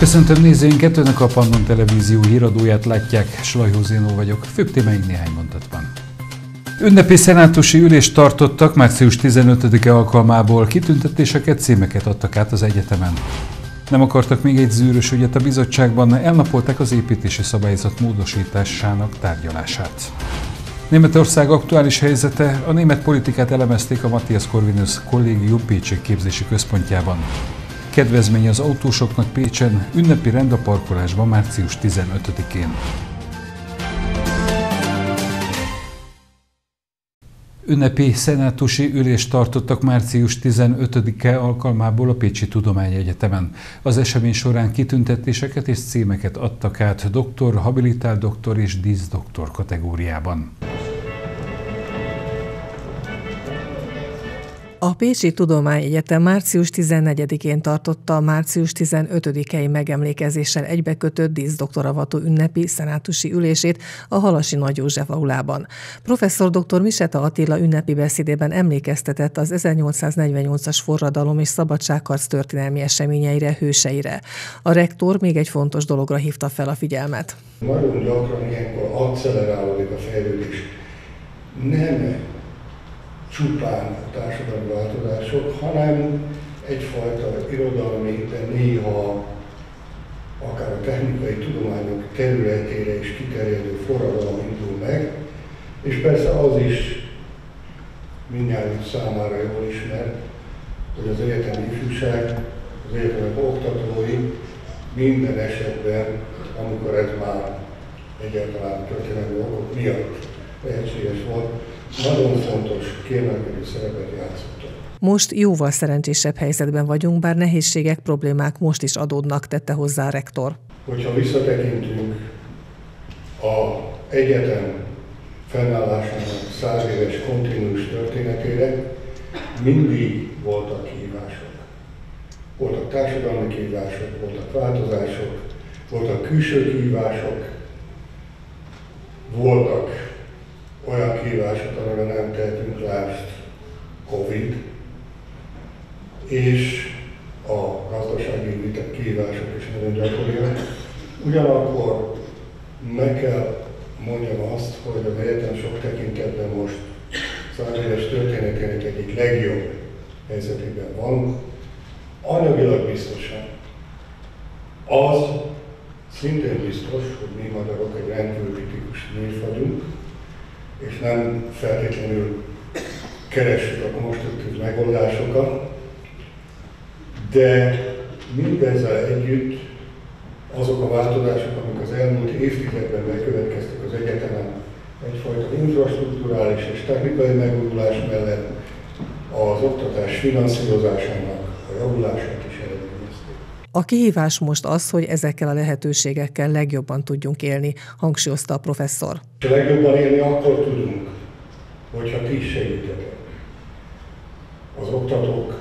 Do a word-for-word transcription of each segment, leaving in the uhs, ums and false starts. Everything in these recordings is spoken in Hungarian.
Köszöntöm nézőinket, Önök a Pannon Televízió híradóját látják, Slajhó Zénó vagyok, főbb témáink néhány mondatban. Ünnepi szenátusi ülést tartottak, március tizenötödike alkalmából kitüntetéseket, címeket adtak át az egyetemen. Nem akartak még egy zűrös ügyet a bizottságban, elnapolták az építési szabályzat módosításának tárgyalását. Németország aktuális helyzete, a német politikát elemezték a Matthias Corvinus Kollégium Pécsi képzési központjában. Kedvezmény az autósoknak Pécsen, ünnepi rend a parkolásban március tizenötödikén. Ünnepi szenátusi ülést tartottak március tizenötödike alkalmából a Pécsi Tudományegyetemen. Az esemény során kitüntetéseket és címeket adtak át doktor, habilitált doktor és díszdoktor kategóriában. A Pécsi Tudományegyetem március tizennegyedikén tartotta a március tizenötödikei megemlékezéssel egybekötött díszdoktoravató ünnepi szenátusi ülését a Halasi Nagy József aulában. Professzor dr. Miseta Attila ünnepi beszédében emlékeztetett az ezernyolcszáznegyvennyolcas forradalom és szabadságharc történelmi eseményeire, hőseire. A rektor még egy fontos dologra hívta fel a figyelmet. Nagyon gyakran ilyenkor accelerálódik a fejlődés. Nem csupán a társadalmi változások, hanem egyfajta irodalmi, de néha akár a technikai tudományok területére is kiterjedő forradalom indul meg, és persze az is mindnyájunk számára jól ismert, hogy az egyetemi ifjúság, az egyetemek oktatói minden esetben, amikor ez már egyáltalán történelmi okok miatt lehetséges volt, nagyon fontos, kiemelkedő szerepet játszottak. Most jóval szerencsésebb helyzetben vagyunk, bár nehézségek, problémák most is adódnak, tette hozzá a rektor. Hogyha visszatekintünk az egyetem fennállásának száz éves kontinuus történetére, mindig voltak kihívások. Voltak társadalmi kihívások, voltak változások, voltak külső kihívások, voltak olyan kihívások, amire nem tehetünk lást, Covid, és a gazdasági kihívások is nagyon gyakoriak. Ugyanakkor meg kell mondjam azt, hogy az egyetem sok tekintetben most száz éves történetének egyik legjobb helyzetében van. Anyagilag biztosan. Az szintén biztos, hogy mi magyarok egy rendkívül kritikus nép vagyunk, és nem feltétlenül keressük a konstruktív megoldásokat, de mindezzel együtt azok a változások, amik az elmúlt évtizedben bekövetkeztek az egyetemen, egyfajta infrastrukturális és technikai megújulás mellett az oktatás finanszírozásának a javulását is eredményezték. A kihívás most az, hogy ezekkel a lehetőségekkel legjobban tudjunk élni, hangsúlyozta a professzor. A legjobban élni akkor tudunk, hogyha ti is segítetek. Az oktatók,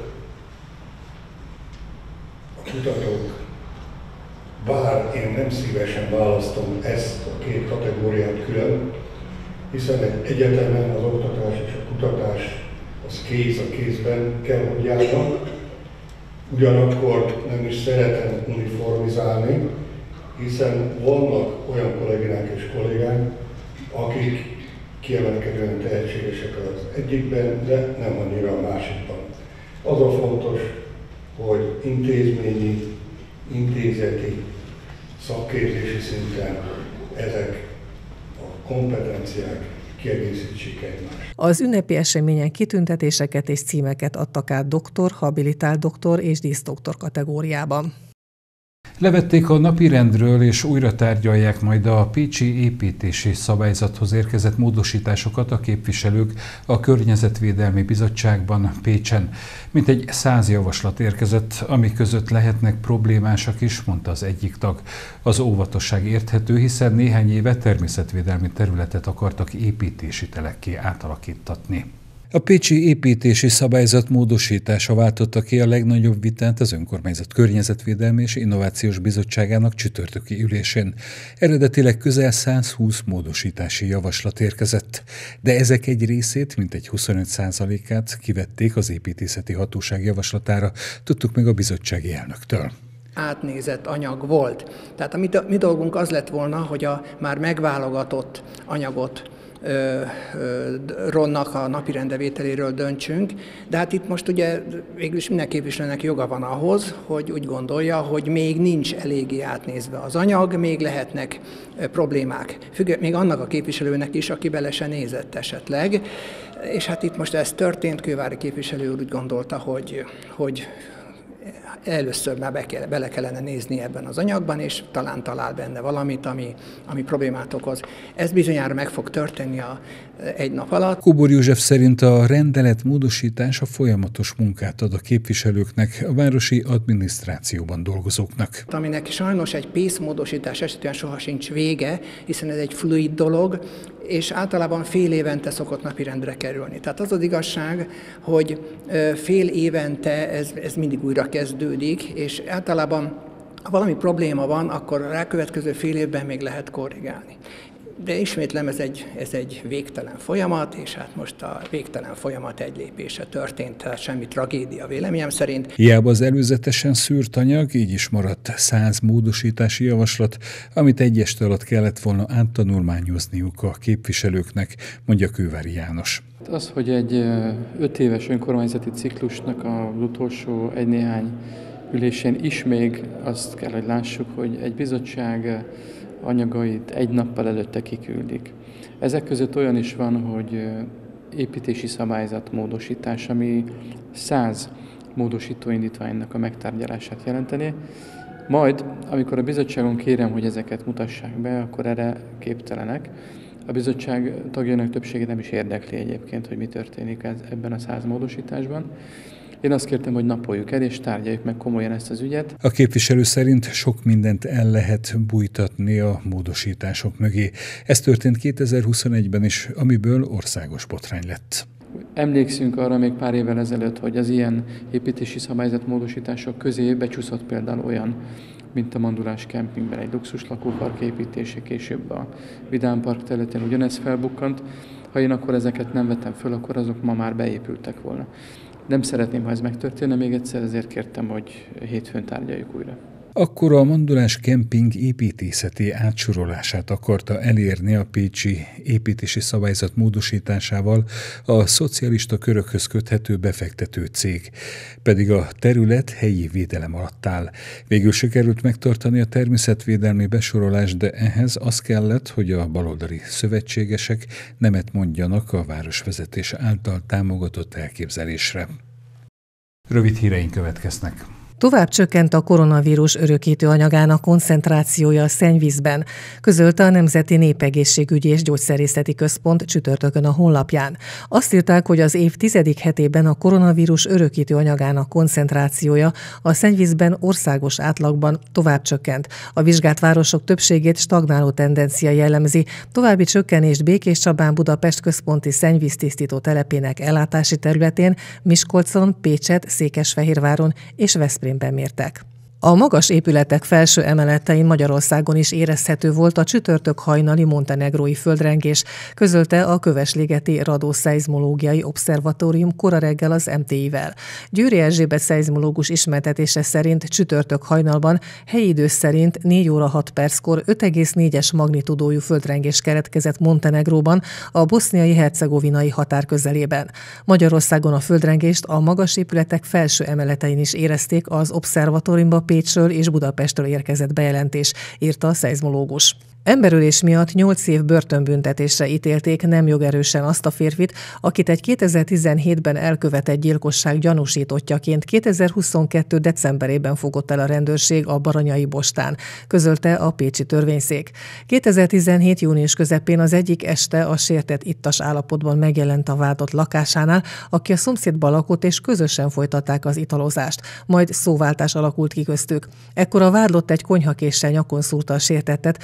a kutatók, bár én nem szívesen választom ezt a két kategóriát külön, hiszen egy egyetemen az oktatás és a kutatás az kéz a kézben kell, hogy járnak. Ugyanakkor nem is szeretem uniformizálni, hiszen vannak olyan kollégák és kollégák, akik kiemelkedően tehetségesek az egyikben, de nem annyira a másikban. Az a fontos, hogy intézményi, intézeti, szakképzési szinten ezek a kompetenciák kiegészítsék egymást. Az ünnepi eseményen kitüntetéseket és címeket adtak át doktor, habilitált doktor és díszdoktor kategóriában. Levették a napirendről és újra tárgyalják majd a pécsi építési szabályzathoz érkezett módosításokat a képviselők a Környezetvédelmi Bizottságban Pécsen. Mintegy száz javaslat érkezett, amik között lehetnek problémásak is, mondta az egyik tag. Az óvatosság érthető, hiszen néhány éve természetvédelmi területet akartak építési telekké átalakítatni. A pécsi építési szabályzat módosítása váltotta ki a legnagyobb vitát az önkormányzat Környezetvédelmi és Innovációs Bizottságának csütörtöki ülésén. Eredetileg közel száz húsz módosítási javaslat érkezett, de ezek egy részét, mintegy huszonöt százalékát kivették az építészeti hatóság javaslatára, tudtuk meg a bizottsági elnöktől. átnézett anyag volt. Tehát a mi, mi dolgunk az lett volna, hogy a már megválogatott anyagot ö, ö, ronnak a napirendevételéről döntsünk, de hát itt most ugye végülis minden képviselőnek joga van ahhoz, hogy úgy gondolja, hogy még nincs eléggé átnézve az anyag, még lehetnek ö, problémák. Függ, még annak a képviselőnek is, aki bele se nézett esetleg. És hát itt most ez történt, Kővári képviselő úr úgy gondolta, hogy, hogy először már be kell, bele kellene nézni ebben az anyagban, és talán talál benne valamit, ami, ami problémát okoz. Ez bizonyára meg fog történni a, egy nap alatt. Kubor József szerint a rendelet módosítása folyamatos munkát ad a képviselőknek, a városi adminisztrációban dolgozóknak. Aminek sajnos egy pénzmódosítás esetében soha sincs vége, hiszen ez egy fluid dolog, és általában fél évente szokott napirendre kerülni. Tehát az az igazság, hogy fél évente ez, ez mindig újra kezdődik, és általában ha valami probléma van, akkor a rákövetkező fél évben még lehet korrigálni. De ismétlem, ez egy, ez egy végtelen folyamat, és hát most a végtelen folyamat egy lépése történt, tehát semmi tragédia véleményem szerint. Hiába az előzetesen szűrt anyag, így is maradt száz módosítási javaslat, amit egy este alatt kellett volna áttanulmányozniuk a képviselőknek, mondja Kővári János. Az, hogy egy öt éves önkormányzati ciklusnak az utolsó egy-néhány ülésén is még azt kell, hogy lássuk, hogy egy bizottság anyagait egy nappal előtte kiküldik. Ezek között olyan is van, hogy építési szabályzat módosítás, ami száz módosító indítványnak a megtárgyalását jelenteni. Majd, amikor a bizottságon kérem, hogy ezeket mutassák be, akkor erre képtelenek. A bizottság tagjainak többsége nem is érdekli egyébként, hogy mi történik ebben a száz módosításban. Én azt kértem, hogy napoljuk el, és tárgyaljuk meg komolyan ezt az ügyet. A képviselő szerint sok mindent el lehet bújtatni a módosítások mögé. Ez történt kétezer-huszonegyben is, amiből országos botrány lett. Emlékszünk arra még pár évvel ezelőtt, hogy az ilyen építési szabályzatmódosítások közé becsúszott például olyan, mint a Mandulás kempingben egy luxus lakópark építése, később a Vidám Park területén ugyanez felbukkant. Ha én akkor ezeket nem vettem föl, akkor azok ma már beépültek volna. Nem szeretném, ha ez megtörténne még egyszer, ezért kértem, hogy hétfőn tárgyaljuk újra. Akkor a Mandulás kemping építészeti átsorolását akarta elérni a pécsi építési szabályzat módosításával a szocialista körökhöz köthető befektető cég, pedig a terület helyi védelem alatt áll. Végül sikerült megtartani a természetvédelmi besorolást, de ehhez az kellett, hogy a baloldali szövetségesek nemet mondjanak a városvezetés által támogatott elképzelésre. Rövid híreink következnek. Tovább csökkent a koronavírus örökítő anyagának koncentrációja a szennyvízben, közölte a Nemzeti Népegészségügyi és Gyógyszerészeti Központ csütörtökön a honlapján. Azt írták, hogy az év tizedik hetében a koronavírus örökítő anyagának koncentrációja a szennyvízben országos átlagban tovább csökkent. A vizsgált városok többségét stagnáló tendencia jellemzi, további csökkenést Békéscsabán Budapest központi szennyvíztisztító telepének ellátási területén, Miskolcon, Pécset, Székesfehérváron és Veszprémben mértek. A magas épületek felső emeletein Magyarországon is érezhető volt a csütörtök hajnali montenegrói földrengés, közölte a Kövesligeti Radioszeizmológiai Obszervatórium kora reggel az em té i-vel. Győri Erzsébet szeizmológus ismertetése szerint csütörtök hajnalban helyi idő szerint négy óra hat perckor öt egész négyes magnitudójú földrengés keletkezett Montenegróban, a boszniai-hercegovinai határ közelében. Magyarországon a földrengést a magas épületek felső emeletein is érezték, az obszervatóriumba Pécsről és Budapestről érkezett bejelentés, írta a szeizmológus. Emberölés miatt nyolc év börtönbüntetésre ítélték nem jogerősen azt a férfit, akit egy kétezer-tizenhétben elkövetett gyilkosság gyanúsítottjaként kétezer-huszonkettő decemberében fogott el a rendőrség a Baranyai Bostán, közölte a pécsi törvényszék. kétezer-tizenhét június közepén az egyik este a sértett ittas állapotban megjelent a vádlott lakásánál, aki a szomszédban lakott, és közösen folytatták az italozást, majd szóváltás alakult ki köztük. Ekkor a vádlott egy konyhakéssel nyakon szúrta a sértettet, aki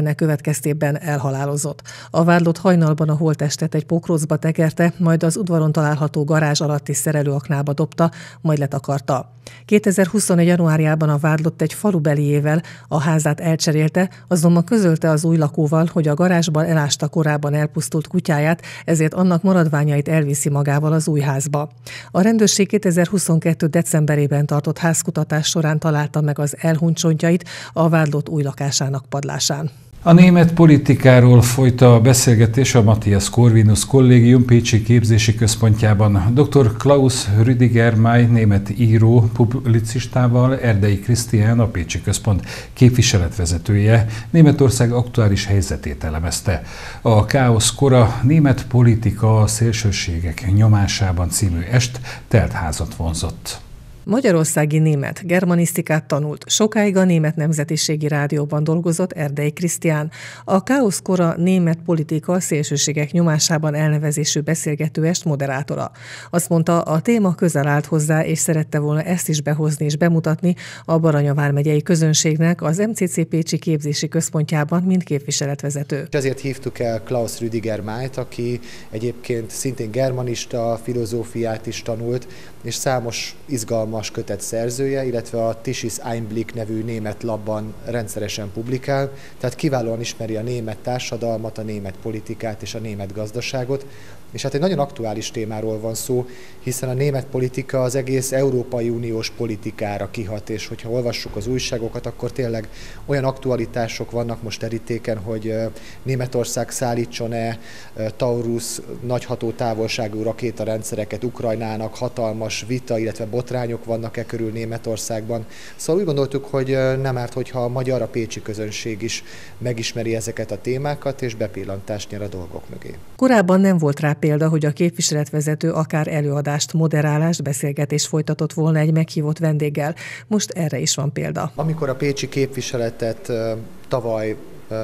ennek következtében elhalálozott. A vádlott hajnalban a holttestet egy pokrócba tekerte, majd az udvaron található garázs alatti szerelőaknába dobta, majd letakarta. kétezer-huszonegy. januárjában a vádlott egy falubeliével a házát elcserélte, azonban közölte az új lakóval, hogy a garázsban elásta korábban elpusztult kutyáját, ezért annak maradványait elviszi magával az új házba. A rendőrség kétezer-huszonkettő. decemberében tartott házkutatás során találta meg az elhunyt csontjait a vádlott új lakásának padlásán. A német politikáról folyt a beszélgetés a Matthias Corvinus Kollégium Pécsi Képzési Központjában. dr. Klaus Rüdiger May német író publicistával, Erdei Krisztián, a Pécsi Központ képviseletvezetője Németország aktuális helyzetét elemezte. A Káosz kora német politika a szélsőségek nyomásában című est teltházat vonzott. Magyarországi német germanisztikát tanult, sokáig a Német Nemzetiségi Rádióban dolgozott Erdei Krisztián. A Káosz kora német politika szélsőségek nyomásában elnevezésű beszélgetőest moderátora. Azt mondta, a téma közel állt hozzá, és szerette volna ezt is behozni és bemutatni a Baranya vármegyei közönségnek az em cé cé Pécsi Képzési Központjában, mint képviseletvezető. Ezért hívtuk el Klaus Rüdiger Mayt, aki egyébként szintén germanista, filozófiát is tanult, és számos izgalmas kötet szerzője, illetve a Tischis Einblick nevű német labban rendszeresen publikál, tehát kiválóan ismeri a német társadalmat, a német politikát és a német gazdaságot, és hát egy nagyon aktuális témáról van szó, hiszen a német politika az egész Európai Uniós politikára kihat, és hogyha olvassuk az újságokat, akkor tényleg olyan aktualitások vannak most terítéken, hogy Németország szállítson-e Taurus nagyható távolságú rakétarendszereket Ukrajnának, hatalmas vita, illetve botrányok vannak-e körül Németországban. Szóval úgy gondoltuk, hogy nem árt, hogyha a magyar, a pécsi közönség is megismeri ezeket a témákat, és bepillantást nyer a dolgok mögé. Korábban nem volt rá példa, hogy a képviseletvezető akár előadást, moderálást, beszélgetést folytatott volna egy meghívott vendéggel. Most erre is van példa. Amikor a pécsi képviseletet tavaly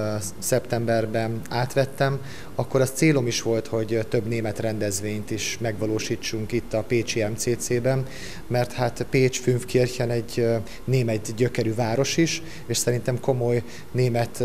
szeptemberben átvettem, akkor az célom is volt, hogy több német rendezvényt is megvalósítsunk itt a pécsi em cé cében, mert hát Pécs Fünfkirchen egy német gyökerű város is, és szerintem komoly német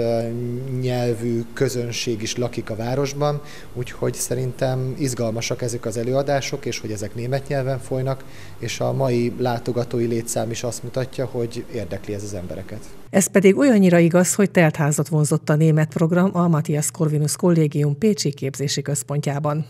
nyelvű közönség is lakik a városban, úgyhogy szerintem izgalmasak ezek az előadások, és hogy ezek német nyelven folynak, és a mai látogatói létszám is azt mutatja, hogy érdekli ez az embereket. Ez pedig olyannyira igaz, hogy teltházat vonzott a német program a Matthias Corvinus Kollégium Pécsi Képzési Központjában.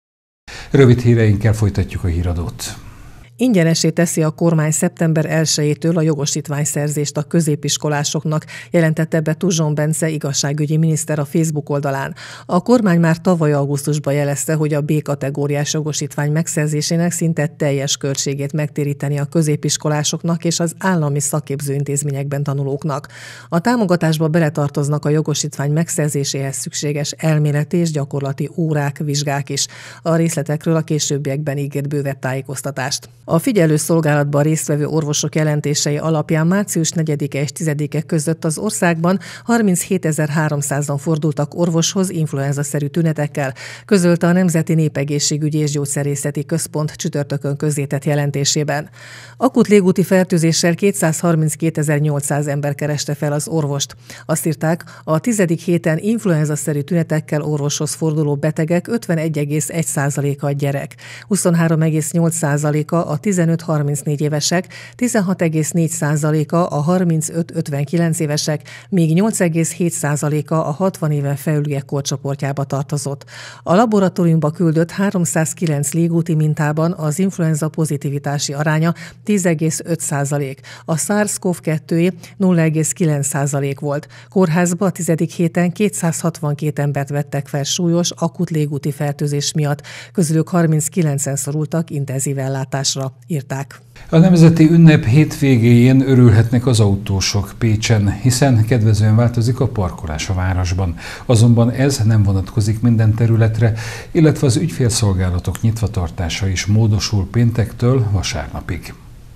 Rövid híreinkkel folytatjuk a híradót. Ingyenessé teszi a kormány szeptember elsejétől a jogosítványszerzést a középiskolásoknak, jelentette be Tuzson Bence igazságügyi miniszter a Facebook oldalán. A kormány már tavaly augusztusban jelezte, hogy a B kategóriás jogosítvány megszerzésének szinte teljes költségét megtéríteni a középiskolásoknak és az állami szakképzőintézményekben tanulóknak. A támogatásba beletartoznak a jogosítvány megszerzéséhez szükséges elméleti és gyakorlati órák, vizsgák is. A részletekről a későbbiekben ígért bővebb tájékoztatást. A figyelőszolgálatban résztvevő orvosok jelentései alapján március negyedike és tizedike között az országban harminchét.háromszázan fordultak orvoshoz influenza-szerű tünetekkel, közölte a Nemzeti Népegészségügyi és Gyógyszerészeti Központ csütörtökön közzétett jelentésében. Akut légúti fertőzéssel kétszázharminckétezer-nyolcszáz ember kereste fel az orvost. Azt írták, a tizedik héten influenza-szerű tünetekkel orvoshoz forduló betegek ötvenegy egész egy százaléka a gyerek, huszonhárom egész nyolc százaléka a tizenöt-harmincnégy évesek, tizenhat egész négy százaléka a harmincöt-ötvenkilenc évesek, míg nyolc egész hét százaléka a hatvan éven felüliek korcsoportjába tartozott. A laboratóriumba küldött háromszázkilenc légúti mintában az influenza pozitivitási aránya tíz egész öt százalék, a SARS-CoV kettő nulla egész kilenc százalék volt. Kórházba a tizedik héten kétszázhatvankét embert vettek fel súlyos, akut légúti fertőzés miatt, közülük harminckilencen szorultak intenzív ellátásra, írták. A nemzeti ünnep hétvégéjén örülhetnek az autósok Pécsen, hiszen kedvezően változik a parkolás a városban. Azonban ez nem vonatkozik minden területre, illetve az ügyfélszolgálatok nyitvatartása is módosul péntektől vasárnapig.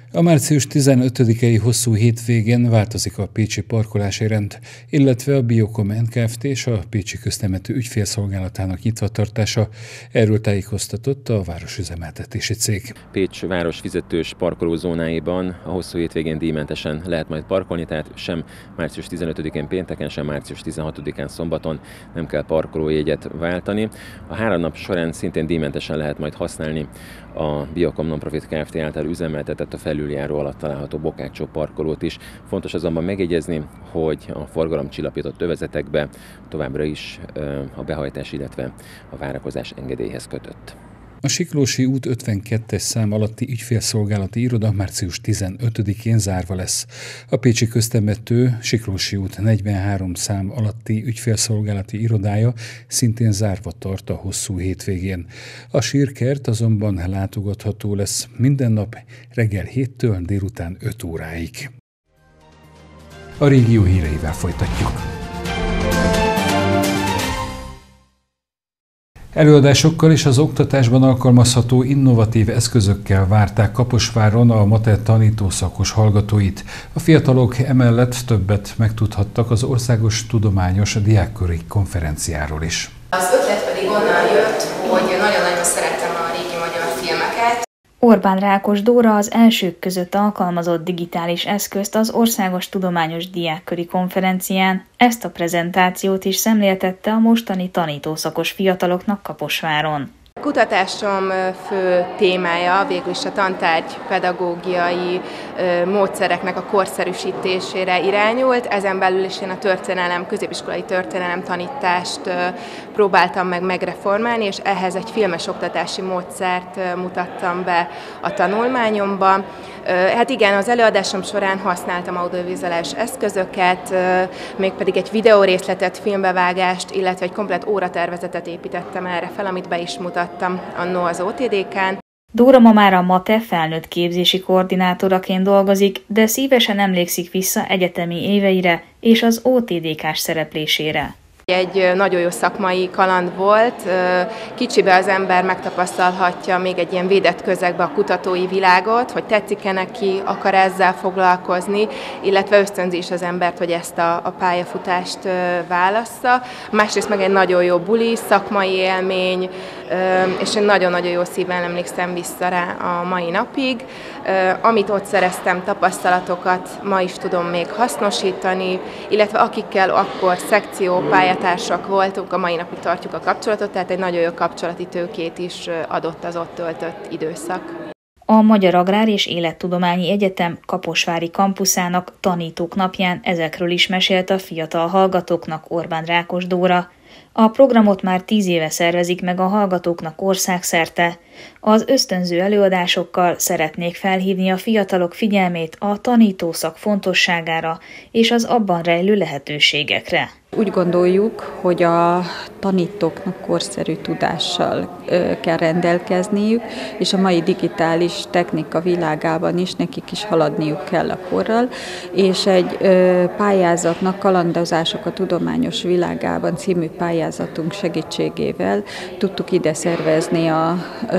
A március tizenötödikei hosszú hétvégén változik a pécsi parkolási rend, illetve a Biokom Kft. És a Pécsi Köztemető ügyfélszolgálatának nyitvatartása. Erről tájékoztatott a városüzemeltetési cég. Pécs város fizetős parkolózónáiban a hosszú hétvégén díjmentesen lehet majd parkolni, tehát sem március tizenötödikén pénteken, sem március tizenhatodikán szombaton nem kell parkolójegyet váltani. A három nap során szintén díjmentesen lehet majd használni a Biokom Nonprofit Kft. Által üzemeltetett a felüljáró alatt található Bokácsó parkolót is. Fontos azonban megjegyezni, hogy a forgalomcsillapított övezetekbe továbbra is a behajtás, illetve a várakozás engedélyhez kötött. A Siklósi út ötvenkettes szám alatti ügyfélszolgálati iroda március tizenötödikén zárva lesz. A Pécsi Köztemető Siklósi út negyvenhárom szám alatti ügyfélszolgálati irodája szintén zárva tart a hosszú hétvégén. A sírkert azonban látogatható lesz minden nap reggel héttől délután öt óráig. A régió híreivel folytatjuk. Előadásokkal és az oktatásban alkalmazható innovatív eszközökkel várták Kaposváron a MATE tanítószakos hallgatóit. A fiatalok emellett többet megtudhattak az Országos Tudományos Diákköri Konferenciáról is. Az ötlet pedig onnan jött, hogy nagyon-nagyon szeretem a régi magyar filmeket. Orbán Rákos Dóra az elsők között alkalmazott digitális eszközt az Országos Tudományos Diákköri Konferencián. Ezt a prezentációt is szemléltette a mostani tanítószakos fiataloknak Kaposváron. A kutatásom fő témája végül is a tantárgy pedagógiai módszereknek a korszerűsítésére irányult. Ezen belül is én a történelem, középiskolai történelem tanítást próbáltam meg megreformálni, és ehhez egy filmes oktatási módszert mutattam be a tanulmányomba. Hát igen, az előadásom során használtam audiovizuális eszközöket, mégpedig egy videórészletet, filmbevágást, illetve egy komplett óratervezetet építettem erre fel, amit be is mutattam annó az o té dé kán. Dóra ma már a MATE felnőtt képzési koordinátoraként dolgozik, de szívesen emlékszik vissza egyetemi éveire és az o té dé kás szereplésére. Egy nagyon jó szakmai kaland volt, kicsibe az ember megtapasztalhatja még egy ilyen védett közegbe a kutatói világot, hogy tetszik-e neki, akar ezzel foglalkozni, illetve ösztönzi is az embert, hogy ezt a, a pályafutást válassza. Másrészt meg egy nagyon jó buli, szakmai élmény, és én nagyon-nagyon jó szívvel emlékszem vissza rá a mai napig. Amit ott szereztem, tapasztalatokat ma is tudom még hasznosítani, illetve akikkel akkor szekció, pályatársak voltunk, a mai napig tartjuk a kapcsolatot, tehát egy nagyon jó kapcsolati tőkét is adott az ott töltött időszak. A Magyar Agrár és Élettudományi Egyetem kaposvári kampuszának tanítók napján ezekről is mesélt a fiatal hallgatóknak Orbán Rákos Dóra. A programot már tíz éve szervezik meg a hallgatóknak országszerte. Az ösztönző előadásokkal szeretnék felhívni a fiatalok figyelmét a tanítószak fontosságára és az abban rejlő lehetőségekre. Úgy gondoljuk, hogy a tanítóknak korszerű tudással kell rendelkezniük, és a mai digitális technika világában is nekik is haladniuk kell a korral, és egy pályázatnak, Kalandozások a tudományos világában című pályázatunk segítségével tudtuk ide szervezni a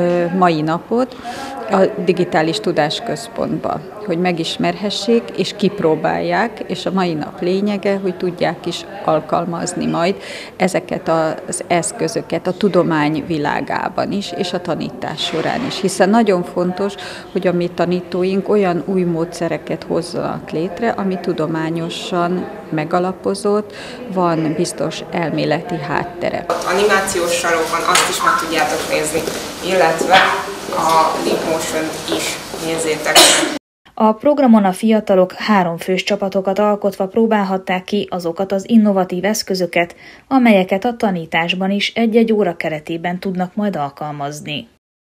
mai napot a Digitális Tudásközpontba, hogy megismerhessék és kipróbálják, és a mai nap lényege, hogy tudják is alkalmazni majd ezeket az eszközöket a tudomány világában is, és a tanítás során is. Hiszen nagyon fontos, hogy a mi tanítóink olyan új módszereket hozzanak létre, ami tudományosan megalapozott, van biztos elméleti háttere. Animációs sarokban azt is meg tudjátok nézni, illetve a Leapmotion is nézzétek meg. A programon a fiatalok három fős csapatokat alkotva próbálhatták ki azokat az innovatív eszközöket, amelyeket a tanításban is egy-egy óra keretében tudnak majd alkalmazni.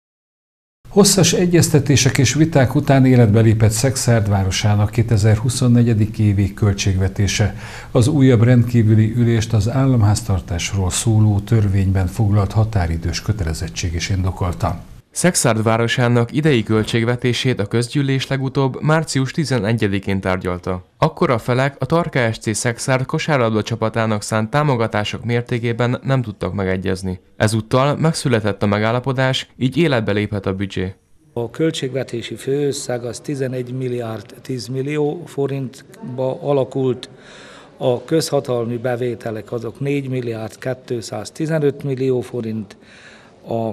Hosszas egyeztetések és viták után életbe lépett Szekszárd városának kétezer-huszonnégy. évi költségvetése. Az újabb rendkívüli ülést az államháztartásról szóló törvényben foglalt határidős kötelezettség is indokolta. Szekszárd városának idei költségvetését a közgyűlés legutóbb március tizenegyedikén tárgyalta. Akkor a felek a Tarka es cé Szekszárd kosárlabda csapatának szánt támogatások mértékében nem tudtak megegyezni. Ezúttal megszületett a megállapodás, így életbe léphet a büdzsé. A költségvetési főösszeg az tizenegy milliárd tíz millió forintba alakult, a közhatalmi bevételek azok négy milliárd kétszáztizenöt millió forint, a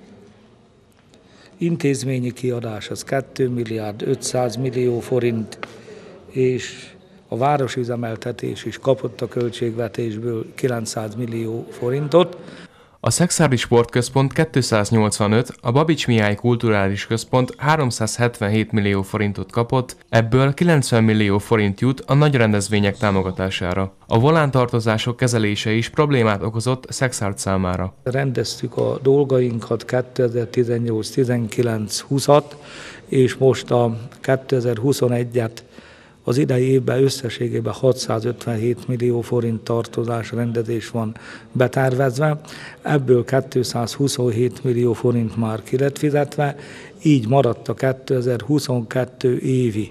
intézményi kiadás az két milliárd ötszáz millió forint, és a városüzemeltetés is kapott a költségvetésből kilencszáz millió forintot. A Szekszárdi Sportközpont kétszáznyolcvanöt, a Babits Mihály Kulturális Központ háromszázhetvenhét millió forintot kapott, ebből kilencven millió forint jut a nagy rendezvények támogatására. A volántartozások kezelése is problémát okozott Szekszárd számára. Rendeztük a dolgainkat kétezer-tizennyolc tizenkilenc húszat, és most a kétezer-huszonegyet az idei évben összességében hatszázötvenhét millió forint tartozás rendezés van betervezve, ebből kétszázhuszonhét millió forint már ki lett fizetve, így maradt a kétezer-huszonkettő évi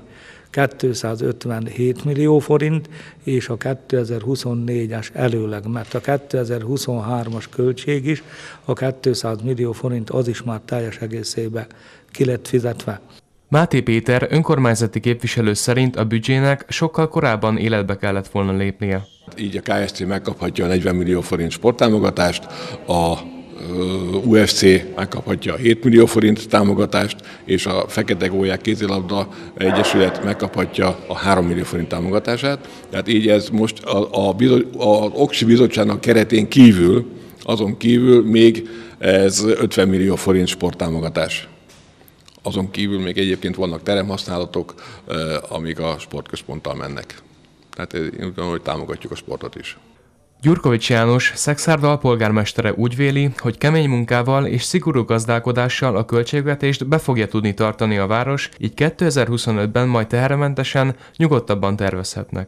kétszázötvenhét millió forint, és a kétezer-huszonnégyes előleg, mert a kétezer-huszonhármas költség is, a kétszáz millió forint az is már teljes egészében ki lett fizetve. Máté Péter önkormányzati képviselő szerint a büdzsének sokkal korábban életbe kellett volna lépnie. Így a ká es cé megkaphatja a negyven millió forint sporttámogatást, a u ef cé megkaphatja a hét millió forint támogatást, és a Fekete Gólyák Kézilabda Egyesület megkaphatja a három millió forint támogatását. Tehát így ez most a, a, a Oksi Bizottságnak keretén kívül, azon kívül még ez ötven millió forint sporttámogatás. Azon kívül még egyébként vannak teremhasználatok, amik a sportközponttal mennek. Tehát én úgy gondolom, hogy támogatjuk a sportot is. Gyurkovics János, Szekszárd alpolgármestere úgy véli, hogy kemény munkával és szigorú gazdálkodással a költségvetést be fogja tudni tartani a város, így kétezer-huszonötben majd tehermentesen, nyugodtabban tervezhetnek.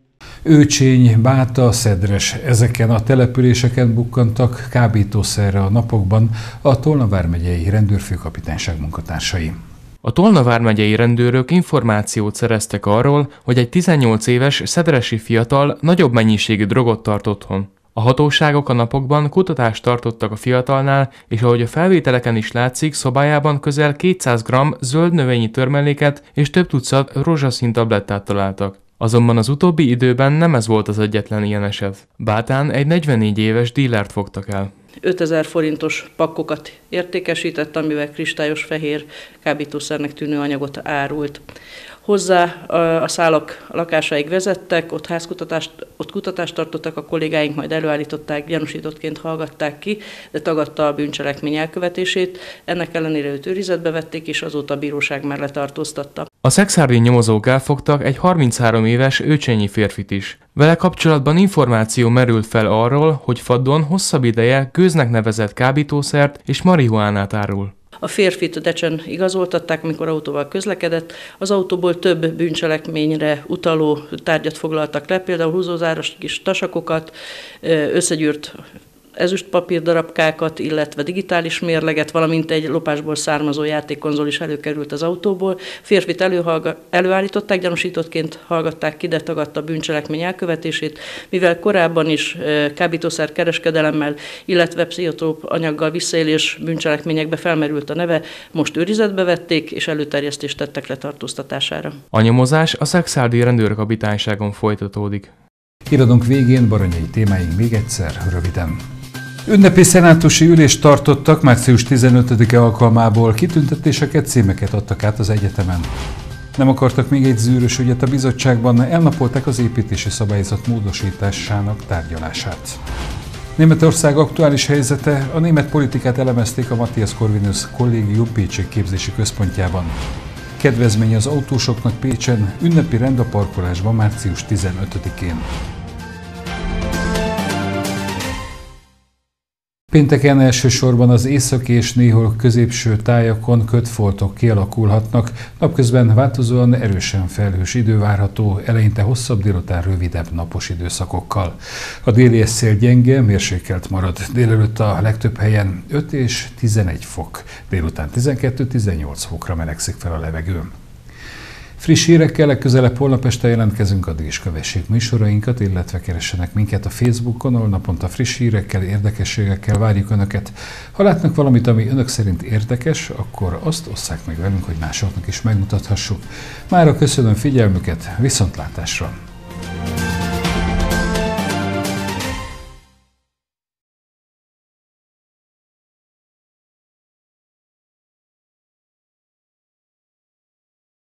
Őcsény, Báta, Szedres, ezeken a településeken bukkantak kábítószerre a napokban a Tolna vármegyei rendőrfőkapitányság munkatársai. A Tolna vármegyei rendőrök információt szereztek arról, hogy egy tizennyolc éves szedresi fiatal nagyobb mennyiségű drogot tart otthon. A hatóságok a napokban kutatást tartottak a fiatalnál, és ahogy a felvételeken is látszik, szobájában közel kétszáz gramm zöld növényi törmeléket és több tucat rózsaszín tablettát találtak. Azonban az utóbbi időben nem ez volt az egyetlen ilyen eset. Bátán egy negyvennégy éves dílert fogtak el. ötezer forintos pakkokat értékesített, amivel kristályos fehér kábítószernek tűnő anyagot árult. Hozzá a szálak lakásáig vezettek, ott házkutatást, ott kutatást tartottak a kollégáink, majd előállították, gyanúsítottként hallgatták ki, de tagadta a bűncselekmény elkövetését. Ennek ellenére őt őrizetbe vették, és azóta a bíróság már letartóztatta. A szekszárdi nyomozók elfogtak egy harminchárom éves őcsényi férfit is. Vele kapcsolatban információ merült fel arról, hogy Faddon hosszabb ideje gőznek nevezett kábítószert és marihuánát árul. A férfit Decsen igazoltatták, amikor autóval közlekedett. Az autóból több bűncselekményre utaló tárgyat foglaltak le, például húzózáros kis tasakokat, összegyűrt ezüstpapír darabkákat, illetve digitális mérleget, valamint egy lopásból származó játékkonzol is előkerült az autóból. Férfit előhallga, előállították, gyanúsítottként hallgatták ki, de tagadta a bűncselekmény elkövetését, mivel korábban is kábítószer kereskedelemmel, illetve pszichotróp anyaggal visszaélés bűncselekményekbe felmerült a neve, most őrizetbe vették és előterjesztést tettek letartóztatására. A nyomozás a szekszárdi rendőrkapitányságon folytatódik. Híradónk végén baranyai témáink még egyszer, röviden. Ünnepi szenátusi ülést tartottak, március tizenötödike alkalmából kitüntetéseket, címeket adtak át az egyetemen. Nem akartak még egy zűrös ügyet a bizottságban, elnapolták az építési szabályzat módosításának tárgyalását. Németország aktuális helyzete, a német politikát elemezték a Matthias Corvinus Kollégium Pécsi képzési központjában. Kedvezmény az autósoknak Pécsen, ünnepi rend a parkolásban március tizenötödikén. Pénteken elsősorban az északi és néhol középső tájakon kötfoltok kialakulhatnak, napközben változóan erősen felhős idő várható, eleinte hosszabb, délután rövidebb napos időszakokkal. A déli szél gyenge, mérsékelt marad, délelőtt a legtöbb helyen öt és tizenegy fok, délután tizenkettő-tizennyolc fokra melegszik fel a levegő. Friss hírekkel legközelebb holnap este jelentkezünk, addig is kövessék műsorainkat, illetve keressenek minket a Facebookon, ahol naponta friss hírekkel, érdekességekkel várjuk Önöket. Ha látnak valamit, ami Önök szerint érdekes, akkor azt osszák meg velünk, hogy másoknak is megmutathassuk. Mára köszönöm figyelmüket, viszontlátásra!